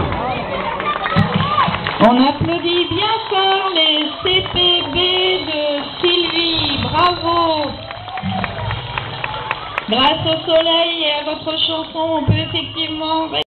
On applaudit bien fort les CPB de Sylvie, bravo. Grâce au soleil et à votre chanson, on peut effectivement